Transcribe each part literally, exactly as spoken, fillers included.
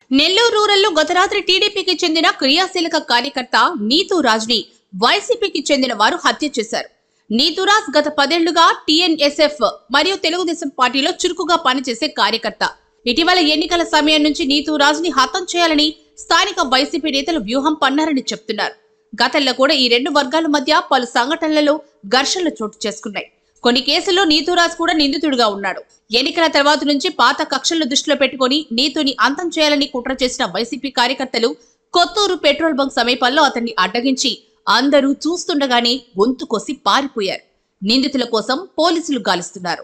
నెల్లూరు రూరల్లో గత రాత్రి టీడీపీకి చెందిన క్రియాశీలక కార్యకర్త నీతూరాజ్ని వైసీపీకి చెందిన వారు హత్య చేశారు. నీతూరాజ్ గత పదేళ్లుగా టీఎన్ఎస్ఎఫ్ మరియు తెలుగుదేశం పార్టీలో చురుకుగా పనిచేసే కార్యకర్త. ఇటీవల ఎన్నికల సమయం నుంచి నీతూరాజ్ని హతం చేయాలని స్థానిక వైసీపీ నేతలు వ్యూహం పన్నారని చెప్తున్నారు. గతంలో కూడా ఈ రెండు వర్గాల మధ్య పలు సంఘటనలలో ఘర్షణలు చోటు చేసుకున్నాయి. కొన్ని కేసుల్లో నీతూరాజ్ కూడా నిందితుడిగా ఉన్నాడు. ఎన్నికల తర్వాత నుంచి పాత కక్షలను దృష్టిలో పెట్టుకుని నీతుని అంతం చేయాలని కుట్ర చేసిన వైసీపీ కార్యకర్తలు కొత్తూరు పెట్రోల్ బంక్ సమీపంలో అతన్ని అడ్డగించి అందరూ చూస్తుండగానే గొంతు కోసి పారిపోయారు. నిందితుల కోసం పోలీసులు గాలిస్తున్నారు.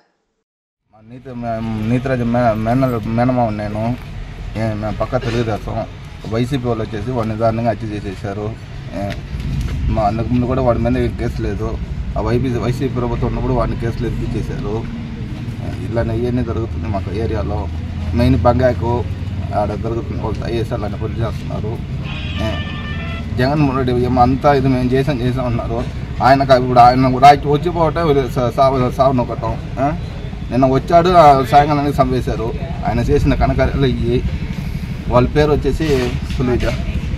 నేను పక్క తెలుగుదేశం వైసీపీ వాళ్ళు వచ్చేసి వాడిని దారుణంగా హత్య చేసేసారు. మా అంతకుముందు కూడా వాడి మీద కేసు లేదు. ఆ వైపీ వైసీపీ ప్రభుత్వం ఉన్నప్పుడు వాడిని కేసులు ఎత్తిచ్చేశారు. ఇలానే ఇవన్నీ జరుగుతుంది మాకు ఏరియాలో. మెయిన్ బంగాకు ఆడ జరుగుతుంది. వాళ్ళు ఐఎస్ఆర్ అని పని చేస్తున్నారు. జగన్మోహన్ రెడ్డి అంతా ఇది మేము చేసాం చేసాం ఉన్నారు. ఆయనకు ఇప్పుడు ఆయన రాయికి వచ్చిపోవటం సాగు సాగు నొక్కటం. నిన్న వచ్చాడు, సాయంకాలానికి చంపేశారు. ఆయన చేసిన కనకార్యాలు ఇవి. వాళ్ళ పేరు వచ్చేసి సులుజ.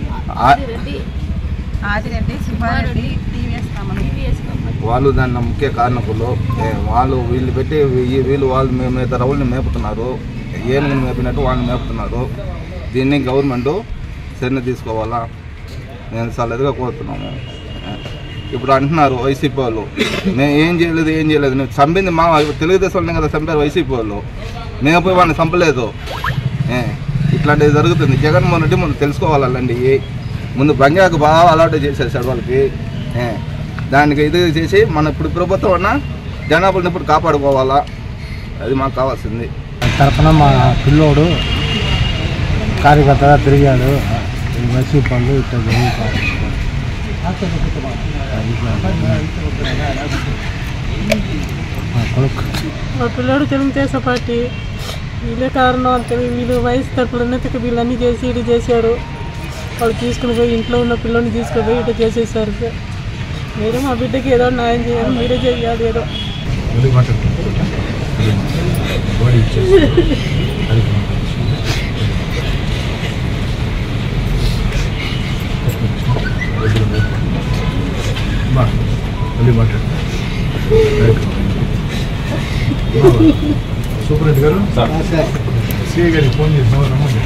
వాళ్ళు దాని ముఖ్య కారణకులు. వాళ్ళు వీళ్ళు పెట్టి వీళ్ళు వాళ్ళు మేము రౌల్ని మేపుతున్నారు. ఏనుగుని మేపినట్టు వాళ్ళని మేపుతున్నారు. దీన్ని గవర్నమెంట్ చర్య తీసుకోవాలా నేను చాలా ఎదుగా కోరుతున్నాము. ఇప్పుడు అంటున్నారు వైసీపీ వాళ్ళు మేము ఏం చేయలేదు ఏం చేయలేదు నువ్వు చంపింది మా తెలుగుదేశం వాళ్ళని కదా చంపారు వైసీపీ వాళ్ళు. మేము పోయి వాళ్ళని చంపలేదు. ఇట్లాంటివి జరుగుతుంది. జగన్మోహన్ రెడ్డి ముందు తెలుసుకోవాలండి. ముందు బంగాకు బాగా అలవాటు చేసేసాడు వాళ్ళకి. దానికి ఇది చేసి మన ఇప్పుడు ప్రభుత్వం అన్న జనాభాని ఇప్పుడు కాపాడుకోవాలా. అది మాకు కావాల్సింది. తరఫున మా పిల్లోడు కార్యకర్తగా తిరిగాడు. వైసీపీ వాళ్ళు ఇట్లా జరుగుతారు. మా పిల్లోడు తెలుగుదేశం పార్టీ వీళ్ళే కారణం అంతే. వీళ్ళు వయసు తరపులన్నీ వీళ్ళన్నీ చేసి ఇటు చేశాడు. వాళ్ళు తీసుకుని పోయి ఇంట్లో ఉన్న పిల్లోని తీసుకుని పోయి ఇటు చేసేసారు. సార్ మీరు మా బిడ్డకి ఏదో న్యాయం చేయాలి, మీరే చేయాలి. ఏదో సూపరెంట్ గారు సిఐ గారికి ఫోన్ చేసి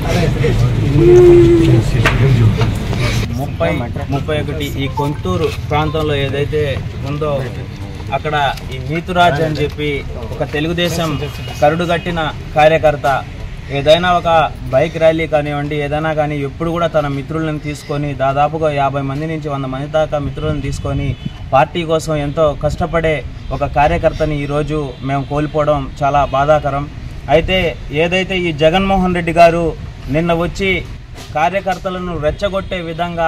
ముప్పై ముప్పై ఒకటి ఈ కొంతూరు ప్రాంతంలో ఏదైతే ఉందో అక్కడ ఈ నీతూరాజ్ అని చెప్పి ఒక తెలుగుదేశం కరుడుగట్టిన కార్యకర్త ఏదైనా ఒక బైక్ ర్యాలీ కానివ్వండి ఏదైనా కానీ ఎప్పుడు కూడా తన మిత్రులను తీసుకొని దాదాపుగా యాభై మంది నుంచి వంద మంది దాకా మిత్రులను తీసుకొని పార్టీ కోసం ఎంతో కష్టపడే ఒక కార్యకర్తని ఈరోజు మేము కోల్పోవడం చాలా బాధాకరం. అయితే ఏదైతే ఈ జగన్మోహన్ రెడ్డి గారు నిన్న వచ్చి కార్యకర్తలను రెచ్చగొట్టే విధంగా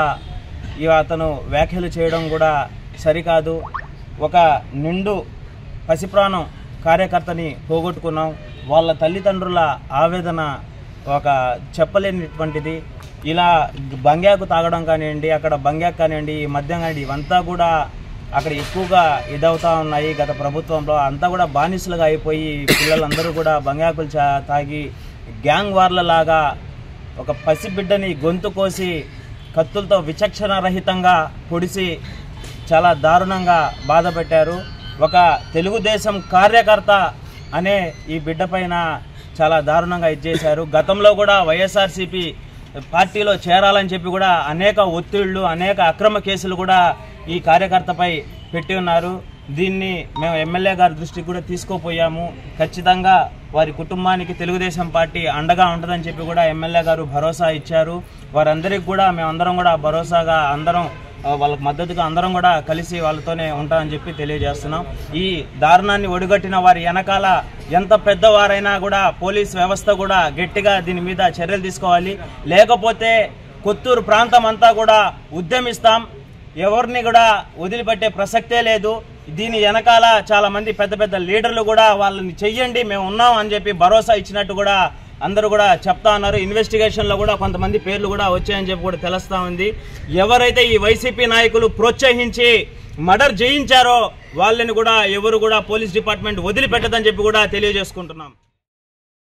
అతను వ్యాఖ్యలు చేయడం కూడా సరికాదు. ఒక నిండు పసిప్రాణం కార్యకర్తని పోగొట్టుకున్నాం. వాళ్ళ తల్లిదండ్రుల ఆవేదన ఒక చెప్పలేనిటువంటిది. ఇలా బంగాకు తాగడం కానివ్వండి, అక్కడ బంగాకు కానివ్వండి, ఈ మద్యం కానివ్వండి, ఇవంతా కూడా అక్కడ ఎక్కువగా ఇదవుతూ ఉన్నాయి. గత ప్రభుత్వంలో అంతా కూడా బానిసలుగా అయిపోయి పిల్లలందరూ కూడా బంగాకులు తాగి గ్యాంగ్ వార్లలాగా ఒక పసిబిడ్డని గొంతు కోసి కత్తులతో విచక్షణ రహితంగా పొడిసి చాలా దారుణంగా బాధ పెట్టారు. ఒక తెలుగుదేశం కార్యకర్త అనే ఈ బిడ్డ పైన చాలా దారుణంగా ఇచ్చేశారు. గతంలో కూడా వైఎస్ఆర్సీపీ పార్టీలో చేరాలని చెప్పి కూడా అనేక ఒత్తిళ్లు అనేక అక్రమ కేసులు కూడా ఈ కార్యకర్తపై పెట్టి ఉన్నారు. దీన్ని మేము ఎమ్మెల్యే గారి దృష్టికి కూడా తీసుకోపోయాము. ఖచ్చితంగా వారి కుటుంబానికి తెలుగుదేశం పార్టీ అండగా ఉంటుందని చెప్పి కూడా ఎమ్మెల్యే గారు భరోసా ఇచ్చారు. వారందరికీ కూడా మేమందరం కూడా భరోసాగా అందరం వాళ్ళకి మద్దతుగా అందరం కూడా కలిసి వాళ్ళతోనే ఉంటామని చెప్పి తెలియజేస్తున్నాం. ఈ దారుణాన్ని ఒడిగట్టిన వారి వెనకాల ఎంత పెద్దవారైనా కూడా పోలీస్ వ్యవస్థ కూడా గట్టిగా దీని మీద చర్యలు తీసుకోవాలి. లేకపోతే కొత్తూరు ప్రాంతం అంతా కూడా ఉద్యమిస్తాం. ఎవరిని కూడా వదిలిపెట్టే ప్రసక్తే లేదు. దీని వెనకాల చాలా మంది పెద్ద పెద్ద లీడర్లు కూడా వాళ్ళని చెయ్యండి మేము ఉన్నాం అని చెప్పి భరోసా ఇచ్చినట్టు కూడా అందరూ కూడా చెప్తా ఉన్నారు. ఇన్వెస్టిగేషన్లో కూడా కొంతమంది పేర్లు కూడా వచ్చాయని చెప్పి కూడా తెలుస్తా ఉంది. ఎవరైతే ఈ వైసీపీ నాయకులు ప్రోత్సహించి మర్డర్ చేయించారో వాళ్ళని కూడా ఎవరు కూడా పోలీస్ డిపార్ట్మెంట్ వదిలిపెట్టదని చెప్పి కూడా తెలియజేసుకుంటున్నాం.